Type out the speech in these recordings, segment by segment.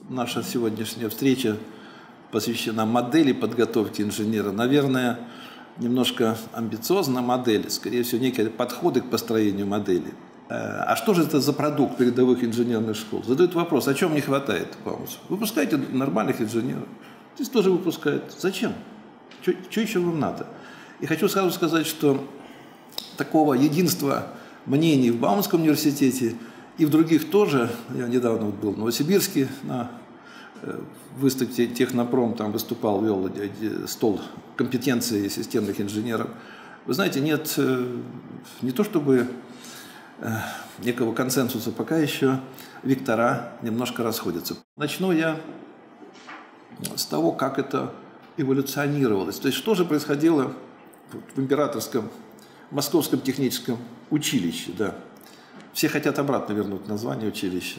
наша сегодняшняя встреча посвящена модели подготовки инженера. Наверное, немножко амбициозна модель, скорее всего, некие подходы к построению модели. А что же это за продукт передовых инженерных школ? Задают вопрос, о чем не хватает вам? Выпускайте нормальных инженеров. Здесь тоже выпускают. Зачем? Что еще вам надо? И хочу сразу сказать, что такого единства мнений в Бауманском университете и в других тоже. Я недавно был в Новосибирске на выставке «Технопром», там выступал, вел стол компетенции системных инженеров. Вы знаете, нет не то чтобы некого консенсуса, пока еще вектора немножко расходятся. Начну я с того, как это эволюционировалось. То есть, что же происходило в императорском Московском техническом училище, да. Все хотят обратно вернуть название училища.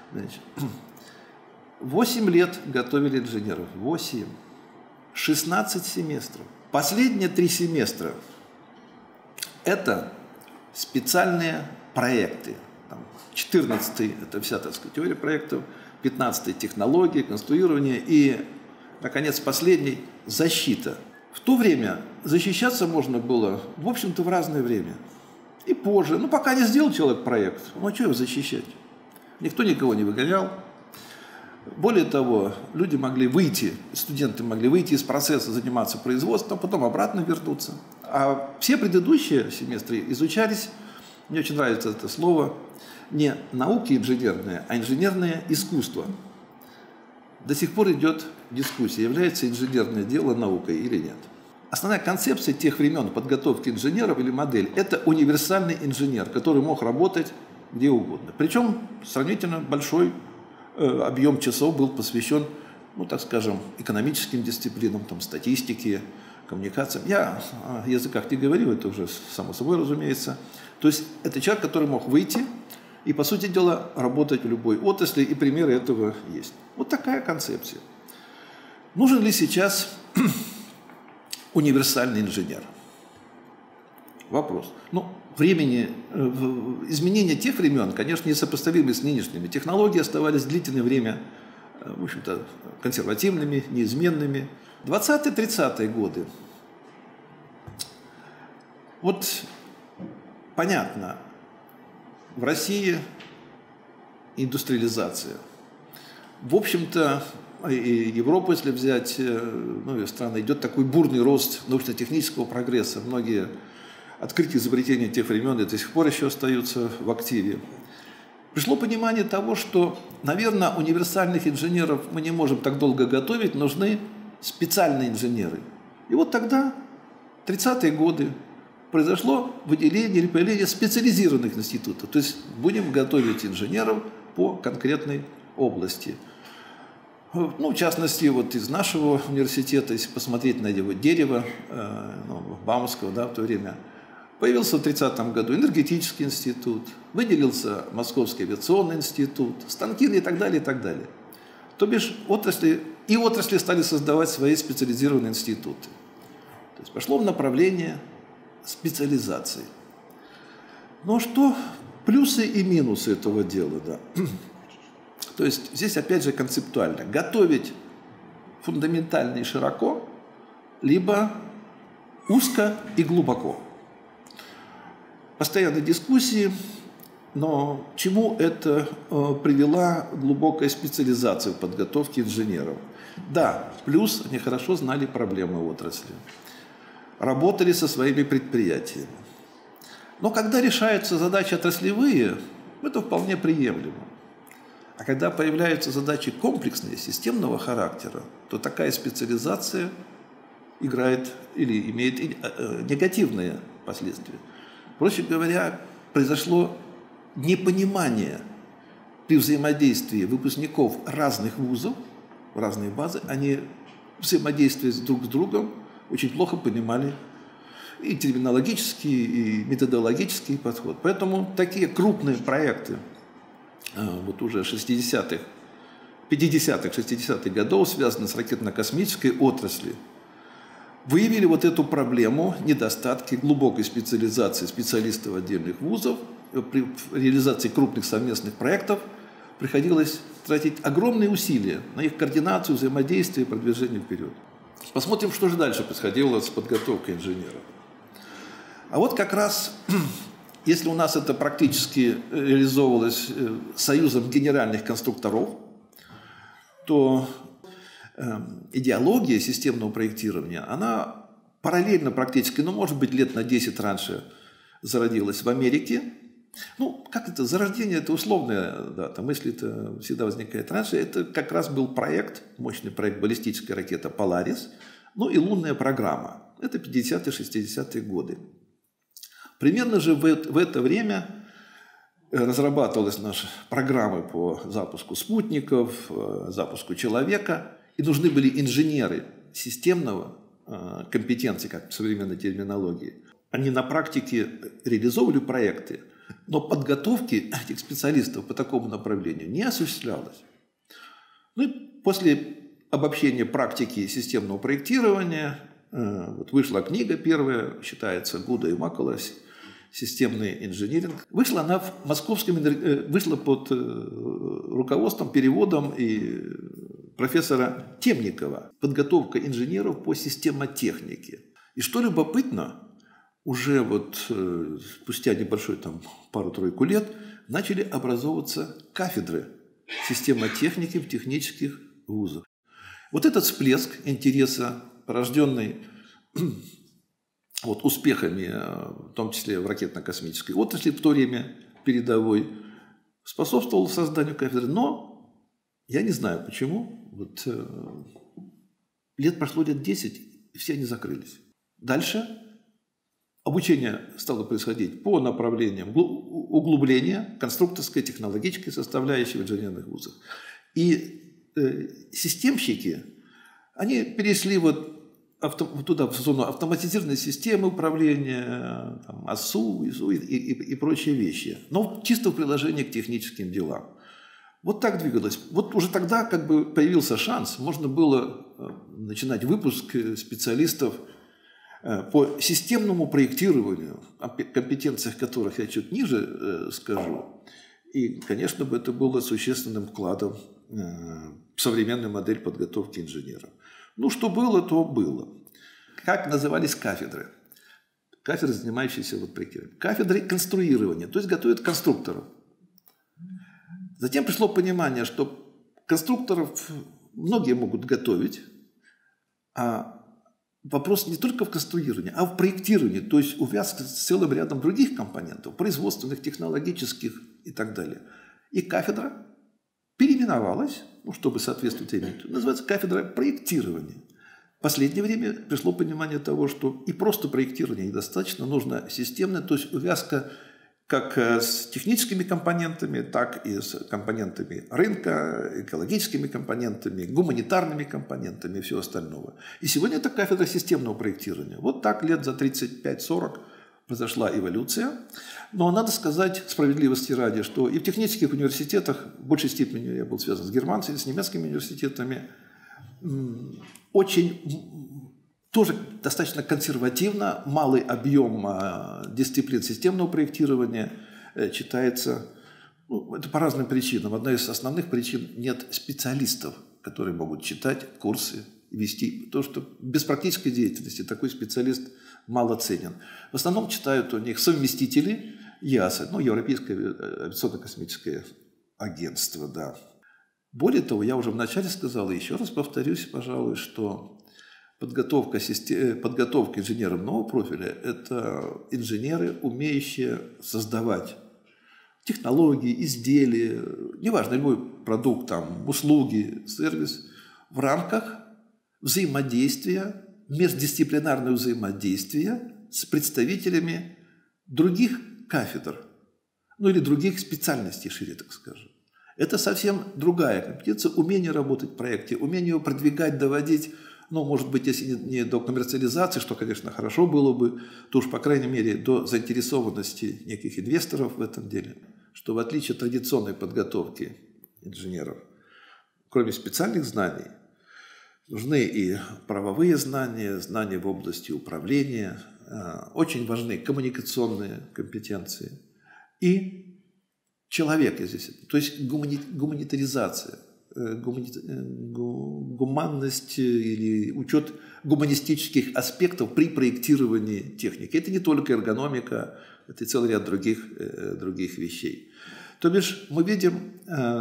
8 лет готовили инженеров. 8. 16 семестров. Последние 3 семестра – это специальные проекты. 14-й – это вся, так сказать, теория проектов, 15-й – технологии, конструирование и, наконец, последний – защита. В то время защищаться можно было, в общем-то, в разное время. И позже. Ну, пока не сделал человек проект, ну, а что его защищать? Никто никого не выгонял. Более того, люди могли выйти, студенты могли выйти из процесса, заниматься производством, потом обратно вернуться. А все предыдущие семестры изучались, мне очень нравится это слово, не науки инженерные, а инженерное искусство. До сих пор идет дискуссия, является инженерное дело наукой или нет. Основная концепция тех времен подготовки инженеров или модель – это универсальный инженер, который мог работать где угодно. Причем сравнительно большой объем часов был посвящен, ну, так скажем, экономическим дисциплинам, там, статистике, коммуникациям. Я о языках не говорю, это уже само собой разумеется. То есть это человек, который мог выйти и, по сути дела, работать в любой отрасли, и примеры этого есть. Вот такая концепция. Нужен ли сейчас универсальный инженер? Вопрос. Ну, изменения тех времен, конечно, несопоставимы с нынешними. Технологии оставались длительное время, в общем-то, консервативными, неизменными. 20-30-е годы. Вот понятно, в России индустриализация. В общем-то, и Европу, если взять, ну, и страны, идет такой бурный рост научно-технического прогресса. Многие открытия, изобретения тех времен до сих пор еще остаются в активе. Пришло понимание того, что, наверное, универсальных инженеров мы не можем так долго готовить, нужны специальные инженеры. И вот тогда, 30-е годы, произошло выделение или появление специализированных институтов. То есть будем готовить инженеров по конкретной области. Ну, в частности, вот из нашего университета, если посмотреть на его дерево, Бауманского, да, в то время, появился в 30-м году энергетический институт, выделился Московский авиационный институт, станки и так далее, и так далее. То бишь отрасли стали создавать свои специализированные институты. То есть пошло в направление специализации. Но что плюсы и минусы этого дела, да? То есть здесь опять же концептуально. Готовить фундаментально и широко, либо узко и глубоко. Постоянные дискуссии, но к чему это привела глубокая специализация в подготовке инженеров? Да, плюс они хорошо знали проблемы отрасли, работали со своими предприятиями. Но когда решаются задачи отраслевые, это вполне приемлемо. А когда появляются задачи комплексные, системного характера, то такая специализация играет или имеет негативные последствия. Проще говоря, произошло непонимание при взаимодействии выпускников разных вузов, разные базы, они взаимодействуя друг с другом очень плохо понимали и терминологический, и методологический подход. Поэтому такие крупные проекты, вот уже 60-х, 50-х, 60-х годов, связанные с ракетно-космической отраслью, выявили вот эту проблему, недостатки глубокой специализации специалистов отдельных вузов. При реализации крупных совместных проектов приходилось тратить огромные усилия на их координацию, взаимодействие и продвижение вперед. Посмотрим, что же дальше происходило с подготовкой инженеров. А вот как раз, если у нас это практически реализовывалось союзом генеральных конструкторов, то идеология системного проектирования, она параллельно практически, ну, может быть, лет на 10 раньше зародилась в Америке. Ну, как это, зарождение – это условная дата, мысль это всегда возникает раньше. Это как раз был проект, мощный проект баллистическая ракета «Поларис», ну и лунная программа. Это 50-е, 60-е годы. Примерно же в это время разрабатывалась наша программа по запуску спутников, запуску человека, и нужны были инженеры системного компетенции, как в современной терминологии. Они на практике реализовывали проекты, но подготовки этих специалистов по такому направлению не осуществлялось. Ну и после обобщения практики системного проектирования вот вышла книга первая, считается, Гуда и Маккола «Системный инжиниринг». Вышла она в московском, вышла под руководством, переводом и профессора Темникова «Подготовка инженеров по системотехнике». И что любопытно, уже вот спустя небольшой пару-тройку лет начали образовываться кафедры системотехники в технических вузах. Вот этот всплеск интереса, порожденный вот успехами, в том числе в ракетно-космической отрасли в то время передовой, способствовал созданию кафедры. Но я не знаю почему. Вот, прошло лет 10, и все они закрылись. Дальше обучение стало происходить по направлениям углубления конструкторской, технологической составляющей в инженерных вузах. И системщики, они перешли туда, в зону автоматизированной системы управления, АСУ, ИСУ и прочие вещи. Но чисто в приложении к техническим делам. Вот так двигалось. Вот уже тогда появился шанс, можно было начинать выпуск специалистов по системному проектированию, о компетенциях которых я чуть ниже скажу. И, конечно, это было существенным вкладом в современную модель подготовки инженеров. Ну, что было, то было. Как назывались кафедры? Кафедры, занимающиеся проектированием. Кафедры конструирования, то есть готовят конструкторов. Затем пришло понимание, что конструкторов многие могут готовить, а вопрос не только в конструировании, а в проектировании, то есть увязка с целым рядом других компонентов, производственных, технологических и так далее. И кафедра переименовалась, чтобы соответствовать имени, называется кафедра проектирования. В последнее время пришло понимание того, что и просто проектирование недостаточно, нужно системное, то есть увязка как с техническими компонентами, так и с компонентами рынка, экологическими компонентами, гуманитарными компонентами и всего остального. И сегодня это кафедра системного проектирования. Вот так лет за 35-40 произошла эволюция. Но надо сказать справедливости ради, что и в технических университетах, в большей степени я был связан с германцами, с немецкими университетами, очень тоже достаточно консервативно, малый объем дисциплин системного проектирования читается, это по разным причинам. Одна из основных причин – нет специалистов, которые могут читать курсы, вести. То, что без практической деятельности такой специалист мало ценен. В основном читают у них совместители ЕАСА, Европейское авиационно-космическое агентство, да. Более того, я уже вначале сказал, и еще раз повторюсь, пожалуй, что подготовка инженеров нового профиля – это инженеры, умеющие создавать технологии, изделия, неважно, любой продукт, услуги, сервис, в рамках взаимодействия, междисциплинарного взаимодействия с представителями других кафедр, или других специальностей, шире так скажем. Это совсем другая компетенция, умение работать в проекте, умение его продвигать, доводить, может быть, если не до коммерциализации, что, конечно, хорошо было бы, то уж, по крайней мере, до заинтересованности неких инвесторов в этом деле, что в отличие от традиционной подготовки инженеров, кроме специальных знаний, нужны и правовые знания, знания в области управления, очень важны коммуникационные компетенции и человека здесь. То есть гуманитаризация, гуманность или учет гуманистических аспектов при проектировании техники. Это не только эргономика, это и целый ряд других вещей. То бишь мы видим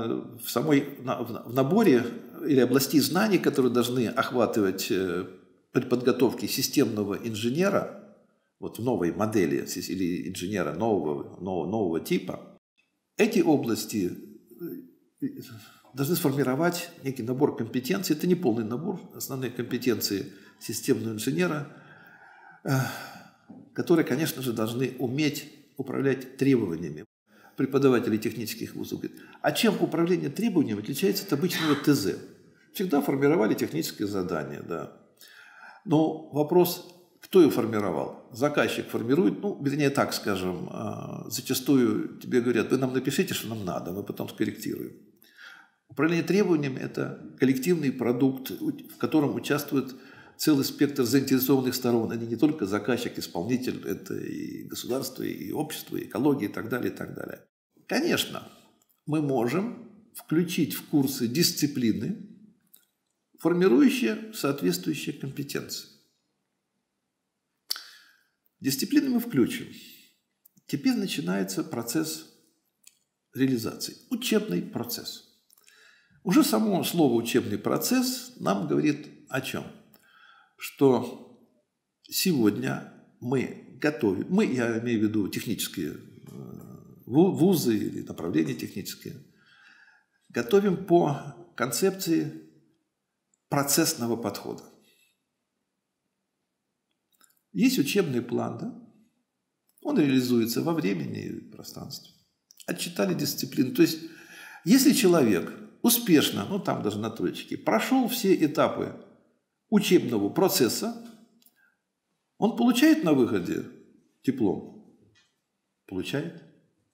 в наборе или области знаний, которые должны охватывать при подготовке системного инженера, вот в новой модели или инженера нового типа, эти области должны сформировать некий набор компетенций. Это не полный набор, основные компетенции системного инженера, которые, конечно же, должны уметь управлять требованиями. Преподаватели технических вузов говорят, а чем управление требованиями отличается от обычного ТЗ? Всегда формировали техническое задание, да. Но вопрос, кто его формировал? Заказчик формирует, вернее, так скажем, зачастую тебе говорят, вы нам напишите, что нам надо, мы потом скорректируем. Управление требованиями – это коллективный продукт, в котором участвует целый спектр заинтересованных сторон. Они не только заказчик, исполнитель, это и государство, и общество, и экология, и так далее, и так далее. Конечно, мы можем включить в курсы дисциплины, формирующие соответствующие компетенции. Дисциплины мы включим. Теперь начинается процесс реализации. Учебный процесс. Уже само слово «учебный процесс» нам говорит о чем? Что сегодня мы готовим, я имею в виду технические вузы или направления технические, готовим по концепции процессного подхода. Есть учебный план, да? Он реализуется во времени и пространстве. Отчитали дисциплину. То есть, если человек успешно, там даже на троечке, прошел все этапы учебного процесса, он получает на выходе диплом? Получает.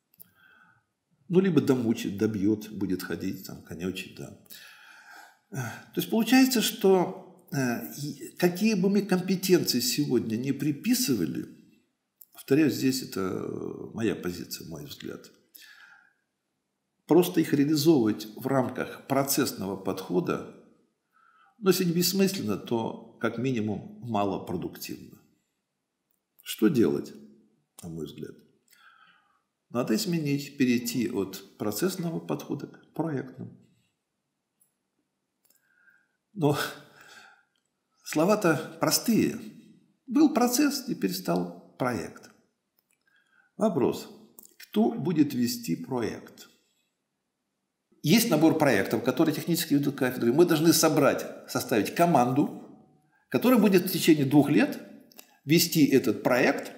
Либо домучит, добьет, будет ходить, конечить, да. То есть получается, что какие бы мы компетенции сегодня не приписывали, повторяю, здесь это моя позиция, мой взгляд, просто их реализовывать в рамках процессного подхода, если не бессмысленно, то как минимум малопродуктивно. Что делать, на мой взгляд? Надо изменить, перейти от процессного подхода к проектному. Но слова-то простые. Был процесс, теперь стал проект. Вопрос, кто будет вести проект? Есть набор проектов, которые технически ведут кафедры. Мы должны составить команду, которая будет в течение 2 лет вести этот проект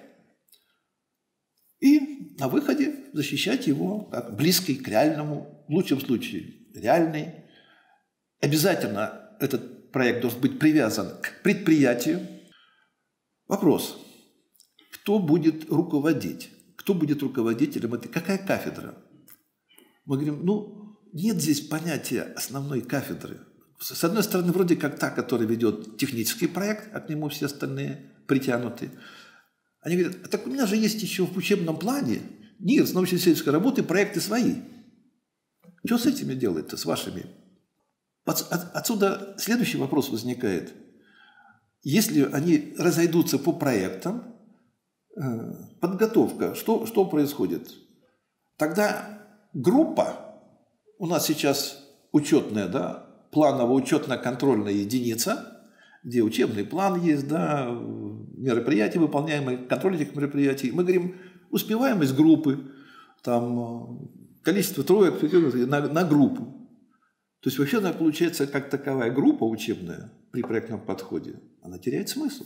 и на выходе защищать его как близкий к реальному, в лучшем случае реальный. Обязательно этот проект должен быть привязан к предприятию. Вопрос, кто будет руководить? Кто будет руководителем этой? Какая кафедра? Мы говорим, нет здесь понятия основной кафедры. С одной стороны, вроде как та, которая ведет технический проект, а к нему все остальные притянуты. Они говорят, так у меня же есть еще в учебном плане НИРС, научно-исследовательской работы, проекты свои. Что с этими делать-то, с вашими? Отсюда следующий вопрос возникает. Если они разойдутся по проектам, подготовка, что происходит? Тогда группа, у нас сейчас учетная, да, планово-учетно-контрольная единица, где учебный план есть, да, мероприятия выполняемые, контроль этих мероприятий. Мы говорим, успеваемость группы, количество троек на группу. То есть вообще она получается как таковая группа учебная при проектном подходе, она теряет смысл.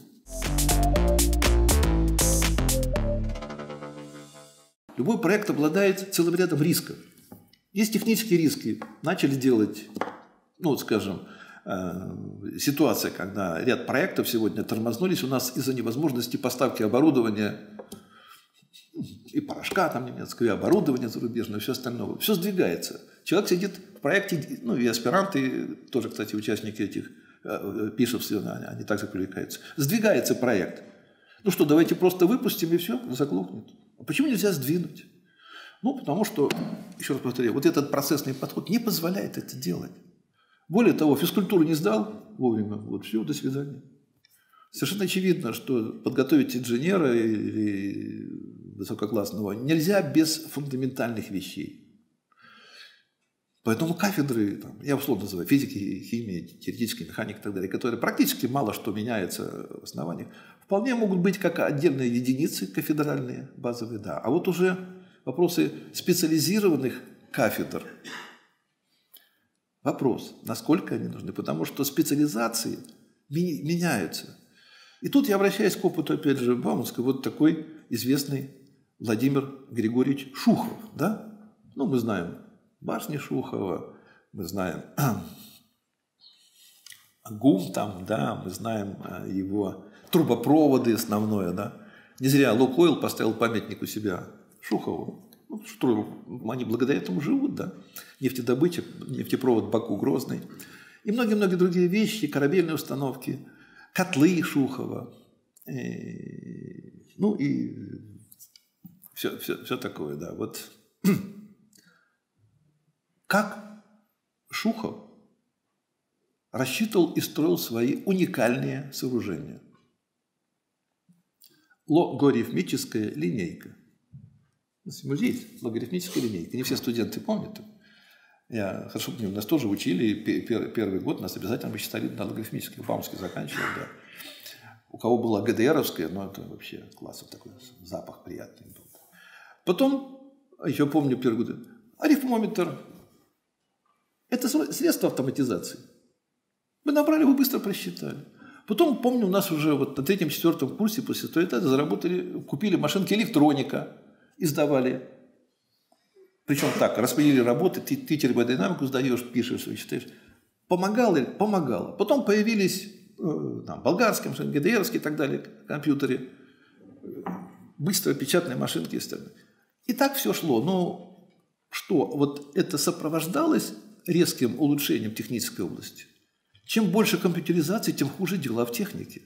Любой проект обладает целым рядом рисков. Есть технические риски. Начали делать, ситуация, когда ряд проектов сегодня тормознулись у нас из-за невозможности поставки оборудования и порошка немецкого, и оборудования зарубежного, и все остальное. Все сдвигается. Человек сидит в проекте, и аспиранты, тоже, кстати, участники этих пишут, они также привлекаются. Сдвигается проект. Давайте просто выпустим, и все, заглохнет. А почему нельзя сдвинуть? Ну, потому что, еще раз повторяю, вот этот процессный подход не позволяет это делать. Более того, физкультуру не сдал вовремя, вот все, до свидания. Совершенно очевидно, что подготовить инженера или высококлассного нельзя без фундаментальных вещей. Поэтому кафедры, там, я условно называю физики, химии, теоретической механики и так далее, которые практически мало что меняется в основании, вполне могут быть как отдельные единицы кафедральные, базовые, да. А вот уже вопросы специализированных кафедр. Вопрос, насколько они нужны, потому что специализации меняются. И тут я обращаюсь к опыту, опять же, Бауманского, вот такой известный Владимир Григорьевич Шухов, да? Ну, мы знаем башни Шухова, мы знаем ГУМ там, да, мы знаем его трубопроводы основное, да. Не зря Лукойл поставил памятник у себя Шухову. Ну, что они благодаря этому живут, да. Нефтедобыча, нефтепровод Баку-Грозный. И многие-многие другие вещи, корабельные установки, котлы Шухова. Ну и все такое, да. Вот как Шухов рассчитывал и строил свои уникальные сооружения. Логарифмическая линейка. Музей есть логарифмическая линейка. Не все студенты помнят. Я хорошо помню, нас тоже учили. Первый год нас обязательно вычитали на логарифмических. Бауманский заканчивал, да. У кого была ГДРовская, ну это вообще классов такой, запах приятный был. Потом, еще помню первый год, арифмометр. Это средство автоматизации. Вы набрали, вы быстро просчитали. Потом, помню, у нас уже вот на 3-4 курсе после стоитата заработали, купили машинки электроника, издавали. Причем так, распределили работы, ты термодинамику сдаешь, пишешь, вычитаешь. Помогало? Помогало. Потом появились там, болгарские машинки, ГДРовские и так далее, компьютеры, быстрые печатные машинки и остальное. И так все шло. Но что, вот это сопровождалось резким улучшением технической области? Чем больше компьютеризации, тем хуже дела в технике.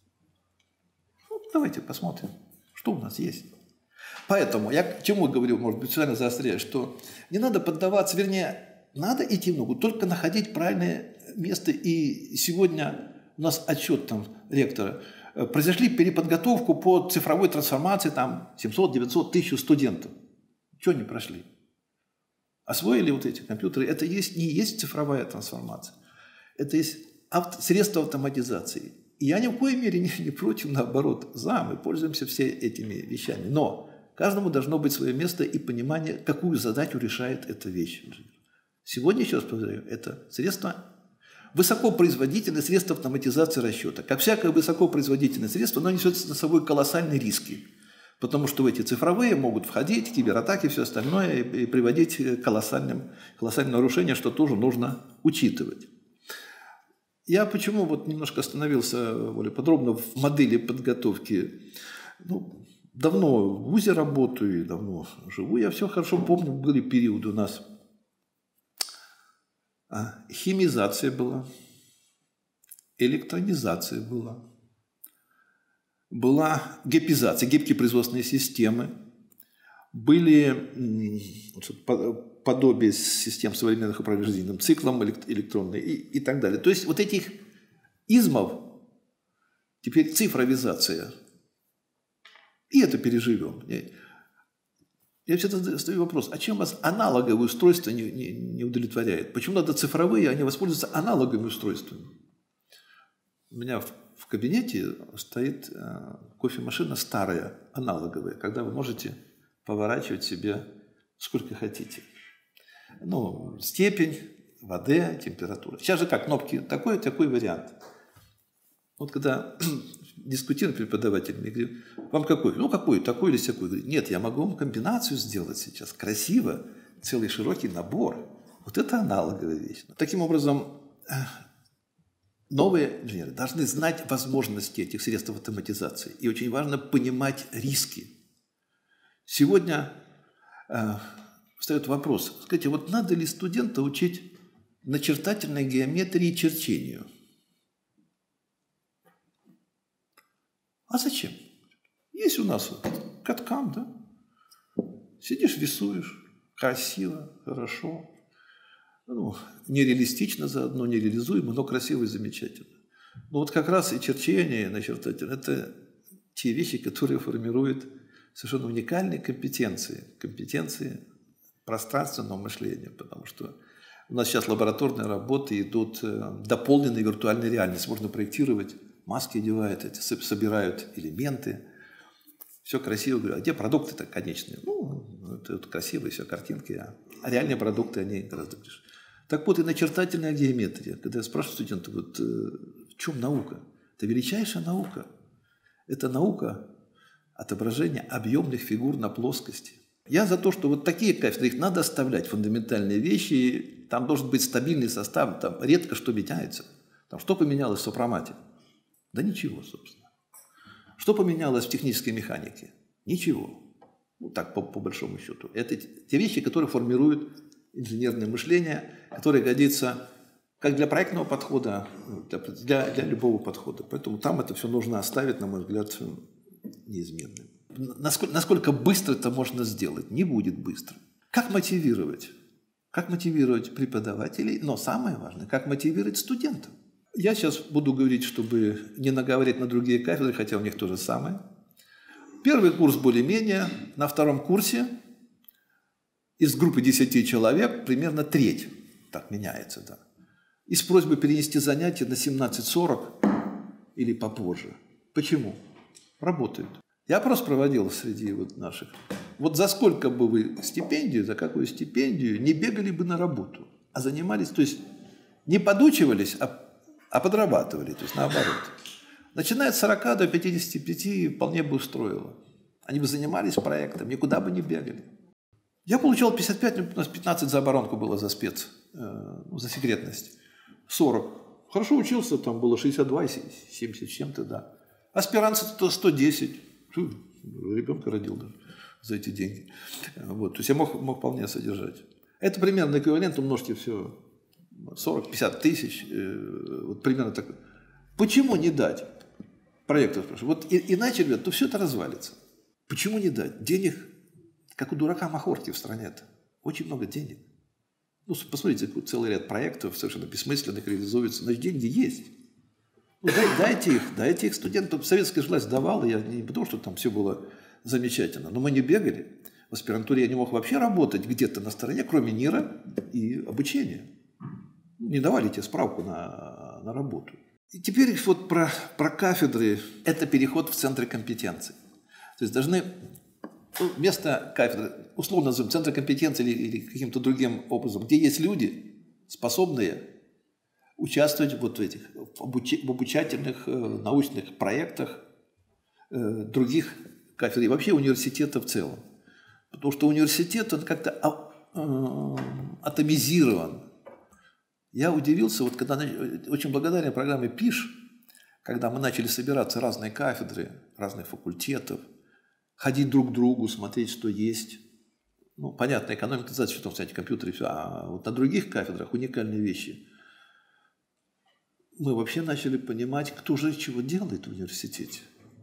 Ну, давайте посмотрим, что у нас есть. Поэтому я к чему говорю, может быть, специально заостряю, что не надо поддаваться, вернее, надо идти в ногу, только находить правильное место. И сегодня у нас отчет там ректора. Произошли переподготовку по цифровой трансформации, там 700, 900, 1000 студентов. Чего не прошли? Освоили вот эти компьютеры. Это не есть цифровая трансформация. Это есть средство автоматизации. И я ни в коей мере не против, наоборот, за, мы пользуемся все этими вещами. Но каждому должно быть свое место и понимание, какую задачу решает эта вещь. Сегодня, еще раз повторяю, это средство, высокопроизводительное средство автоматизации расчета. Как всякое высокопроизводительное средство, оно несет за собой колоссальные риски. Потому что в эти цифровые могут входить кибератаки и все остальное, и приводить к колоссальным нарушениям, что тоже нужно учитывать. Я почему вот немножко остановился более подробно в модели подготовки. Ну, давно в ВУЗе работаю и давно живу. Я все хорошо помню, были периоды у нас. Химизация была, электронизация была, гепизация, гибкие производственные системы, были подобие систем современных управления жизненным циклом, электронной и так далее. То есть вот этих измов теперь цифровизация. И это переживем. Я всегда задаю вопрос, а чем вас аналоговые устройства не удовлетворяет? Почему надо цифровые, а не воспользоваться аналоговыми устройствами? У меня в кабинете стоит кофемашина старая, аналоговая, когда вы можете поворачивать себе сколько хотите. Ну, степень, воды, температура. Сейчас же как, кнопки, такой вариант. Вот когда дискутирую с преподавателями, я говорю, вам какой? Ну, какой, такой или всякой? Говорю, нет, я могу вам комбинацию сделать сейчас, красиво, целый широкий набор. Вот это аналоговая вещь. Таким образом, новые инженеры должны знать возможности этих средств автоматизации. И очень важно понимать риски. Сегодня встает вопрос, скажите, вот надо ли студента учить начертательной геометрии и черчению? А зачем? Есть у нас CAD-CAM, да? Сидишь, рисуешь. Красиво, хорошо. Ну, нереалистично заодно, нереализуемо, но красиво и замечательно. Ну вот как раз и черчение, и начертатель – это те вещи, которые формируют совершенно уникальные компетенции пространственного мышления, потому что у нас сейчас лабораторные работы идут дополненной виртуальной реальности. Можно проектировать, маски одевают, собирают элементы. Все красиво. Говорю, а где продукты-то конечные? Ну, это красивые все картинки, а реальные продукты, они гораздо ближе. Так вот, и начертательная геометрия. Когда я спрашиваю студентов, вот, в чем наука? Это величайшая наука. Это наука отображения объемных фигур на плоскости. Я за то, что вот такие кафедры, их надо оставлять, фундаментальные вещи, там должен быть стабильный состав, там редко что меняется. Там, что поменялось в сопромате? Да ничего, собственно. Что поменялось в технической механике? Ничего. Ну, так, по большому счету. Это те вещи, которые формируют инженерное мышление, которое годится как для проектного подхода, для любого подхода. Поэтому там это все нужно оставить, на мой взгляд, неизменным. Насколько быстро это можно сделать? Не будет быстро. Как мотивировать? Как мотивировать преподавателей? Но самое важное, как мотивировать студентов? Я сейчас буду говорить, чтобы не наговорить на другие кафедры, хотя у них то же самое. Первый курс более-менее, на втором курсе из группы 10 человек примерно треть. Так меняется, да. И с просьбой перенести занятия на 17:40 или попозже. Почему? Работают. Я опрос проводил среди наших. Вот за сколько бы вы стипендию, за какую стипендию не бегали бы на работу, а занимались, то есть не подучивались, а подрабатывали, то есть наоборот. Начиная от 40 до 55 вполне бы устроило. Они бы занимались проектом, никуда бы не бегали. Я получал 55, у нас 15 за оборонку было за спец, за секретность. 40. Хорошо учился, там было 62, 70 с чем-то, да. Аспирант 110. Ребенка родил, да, за эти деньги. Вот, то есть я мог вполне содержать. Это примерно эквивалент, умножьте все, 40-50 тысяч, вот примерно так. Почему не дать? Проектов спрашиваю. Вот иначе, ребят, то все это развалится. Почему не дать? Денег, как у дурака махорки в стране-то. Очень много денег. Ну, посмотрите, целый ряд проектов совершенно бессмысленных реализуется. Значит, деньги есть. Ну, дайте их студентам. Советская власть давала, я не потому, что там все было замечательно, но мы не бегали. В аспирантуре я не мог вообще работать где-то на стороне, кроме НИРа и обучения. Не давали тебе справку на работу. И теперь вот про кафедры. Это переход в центры компетенций. То есть должны вместо кафедры, условно назовем, центра компетенции или каким-то другим образом, где есть люди, способные участвовать вот в обучательных научных проектах других кафедр и вообще университета в целом. Потому что университет, он как-то атомизирован. Я удивился, вот когда очень благодарен программе ПИШ, когда мы начали собираться разные кафедры, разных факультетов, ходить друг к другу, смотреть, что есть. Ну, понятно, экономика, что там, кстати, компьютеры и все. А вот на других кафедрах уникальные вещи. Мы вообще начали понимать, кто же чего делает в университете.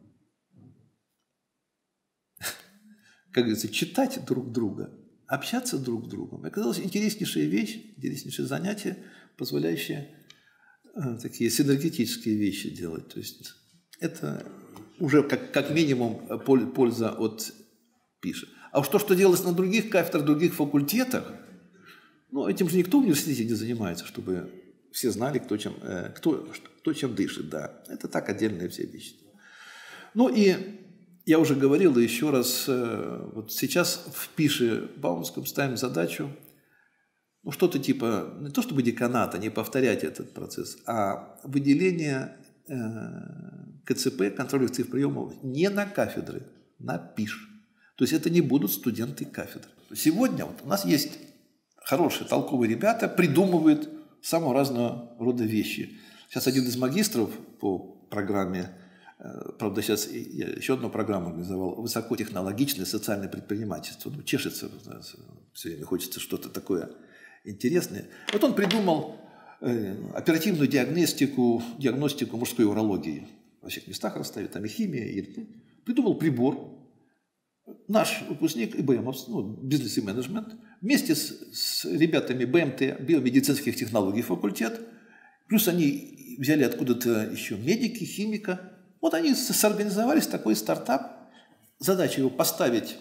Как говорится, читать друг друга, общаться друг с другом. Оказалось, интереснейшая вещь, интереснейшее занятие, позволяющее такие синергетические вещи делать. То есть это уже как минимум польза от ПИШа. А уж то, что делалось на других кафедрах, других факультетах, ну, этим же никто в университете не занимается, чтобы все знали, кто чем дышит. Да. Это так отдельные все вещи. Ну и я уже говорил, и еще раз, вот сейчас в ПИШе Бауманском ставим задачу, ну, что-то типа, не то чтобы деканата, не повторять этот процесс, а выделение КЦП, контрольных цифр приемов, не на кафедры, на ПИШ. То есть это не будут студенты кафедр. Сегодня вот у нас есть хорошие, толковые ребята, придумывают самого разного рода вещи. Сейчас один из магистров по программе, правда, сейчас я еще одну программу организовал, высокотехнологичное социальное предпринимательство. Ну, чешется, все время хочется что-то такое интересное. Вот он придумал оперативную диагностику мужской урологии. Во всех местах расставит, там и химия. И придумал прибор, наш выпускник ИБМ, ну, бизнес и менеджмент, вместе с ребятами БМТ, биомедицинских технологий факультет, плюс они взяли откуда-то еще медики, химика. Вот они сорганизовались, такой стартап. Задача его поставить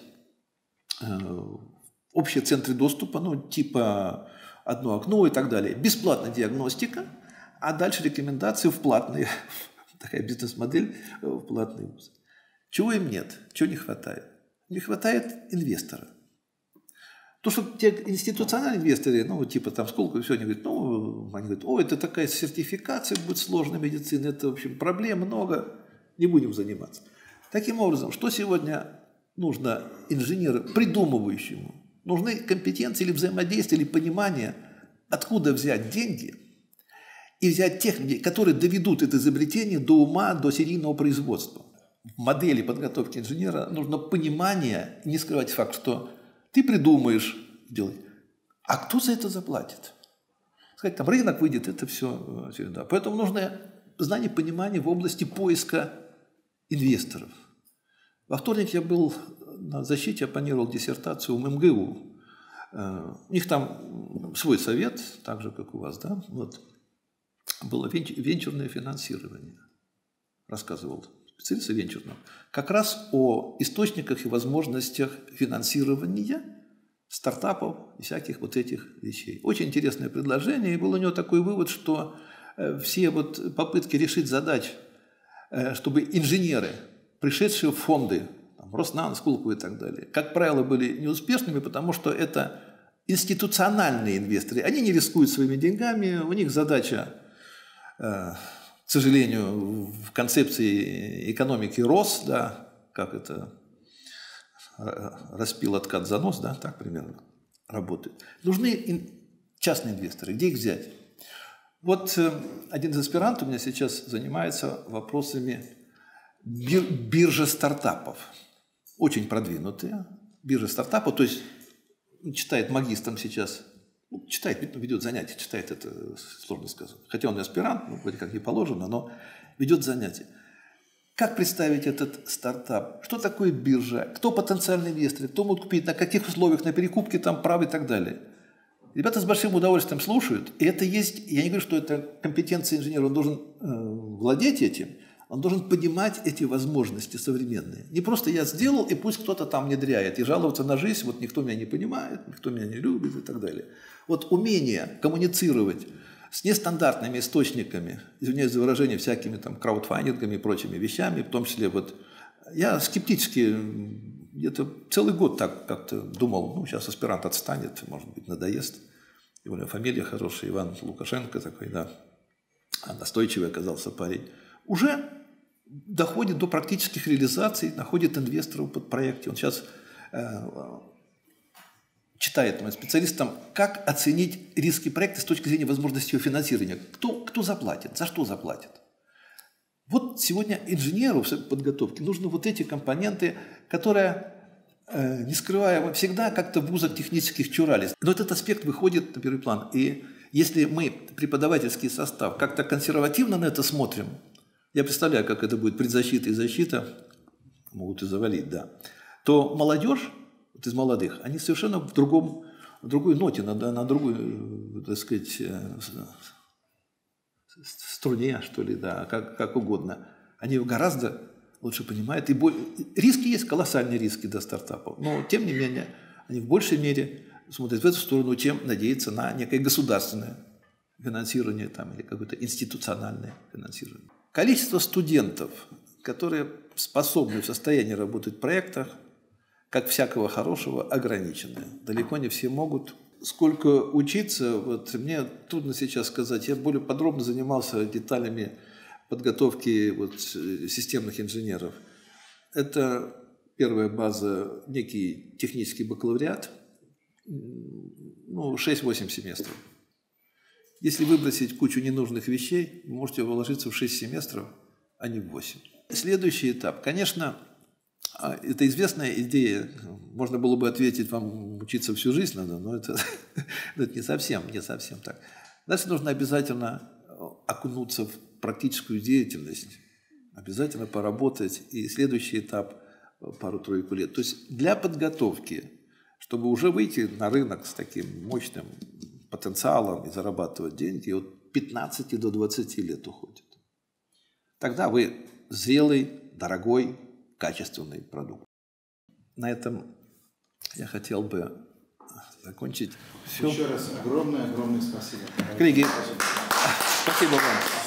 в общие центры доступа, ну, типа одно окно и так далее. Бесплатная диагностика, а дальше рекомендации в платные. Такая бизнес-модель в платные вузы. Чего им нет? Чего не хватает? Не хватает инвестора. То, что те институциональные инвесторы, ну, типа там сколько все, они говорят, ну, они говорят, о, это такая сертификация будет сложная медицина, это, в общем, проблем много, не будем заниматься. Таким образом, что сегодня нужно инженеру, придумывающему? Нужны компетенции или взаимодействие, или понимание, откуда взять деньги и взять тех людей, которые доведут это изобретение до ума, до серийного производства. В модели подготовки инженера нужно понимание, не скрывать факт, что ты придумаешь делать, а кто за это заплатит? Сказать, там рынок выйдет, это все. Да. Поэтому нужно знание, понимание в области поиска инвесторов. Во вторник я был на защите, оппонировал диссертацию в МГУ. У них там свой совет, так же, как у вас, да? Вот. Было венчурное финансирование. Рассказывал специалист венчурного. Как раз о источниках и возможностях финансирования стартапов и всяких вот этих вещей. Очень интересное предложение. И был у него такой вывод, что все вот попытки решить задач, чтобы инженеры, пришедшие в фонды, там, Роснано, Сколково и так далее, как правило, были неуспешными, потому что это институциональные инвесторы. Они не рискуют своими деньгами, у них задача, к сожалению, в концепции экономики РОС, да, как это, распил, откат, занос, да, так примерно работает. Нужны частные инвесторы. Где их взять? Вот один из аспирантов у меня сейчас занимается вопросами биржи стартапов. Очень продвинутые биржи стартапов, то есть читает магистром сейчас, читает, ведет занятия, читает, это сложно сказать. Хотя он и аспирант, ну, вроде как не положено, но ведет занятия. Как представить этот стартап? Что такое биржа? Кто потенциальные инвесторы? Кто могут купить? На каких условиях? На перекупке там прав и так далее. Ребята с большим удовольствием слушают. И это есть, я не говорю, что это компетенция инженера, он должен владеть этим, он должен понимать эти возможности современные. Не просто я сделал, и пусть кто-то там внедряет, и жаловаться на жизнь, вот никто меня не понимает, никто меня не любит и так далее. Вот умение коммуницировать с нестандартными источниками, извиняюсь за выражение, всякими там краудфандингами и прочими вещами, в том числе вот я скептически где-то целый год так как-то думал, ну, сейчас аспирант отстанет, может быть, надоест. Его фамилия хорошая, Иван Лукашенко такой, да, настойчивый оказался парень. Уже доходит до практических реализаций, находит инвесторов под проекте. Он сейчас читает специалистам, как оценить риски проекта с точки зрения возможности его финансирования. Кто заплатит, за что заплатит. Вот сегодня инженеру в подготовке нужны вот эти компоненты, которые, не скрывая, всегда как-то в вузах технических чурались. Но этот аспект выходит на первый план. И если мы, преподавательский состав, как-то консервативно на это смотрим, я представляю, как это будет предзащита и защита, могут и завалить, да, то молодежь, вот из молодых, они совершенно в другой ноте, на другой, так сказать, струне, что ли, да, как угодно. Они гораздо лучше понимают. И риски есть, колоссальные риски до стартапов. Но, тем не менее, они в большей мере смотрят в эту сторону, чем надеяться на некое государственное финансирование там, или какое-то институциональное финансирование. Количество студентов, которые способны в состоянии работать в проектах, как всякого хорошего, ограниченное. Далеко не все могут. Сколько учиться, вот мне трудно сейчас сказать. Я более подробно занимался деталями подготовки вот, системных инженеров. Это первая база, некий технический бакалавриат, ну, 6-8 семестров. Если выбросить кучу ненужных вещей, вы можете вложиться в 6 семестров, а не в 8. Следующий этап. Конечно, это известная идея. Можно было бы ответить, вам учиться всю жизнь надо, но это не совсем так. Дальше нужно обязательно окунуться в практическую деятельность, обязательно поработать. И следующий этап пару-тройку лет. То есть для подготовки, чтобы уже выйти на рынок с таким мощным потенциалом и зарабатывать деньги, от 15 до 20 лет уходит. Тогда вы зрелый, дорогой, качественный продукт. На этом я хотел бы закончить. Все. Еще раз огромное спасибо. Коллеги, спасибо вам.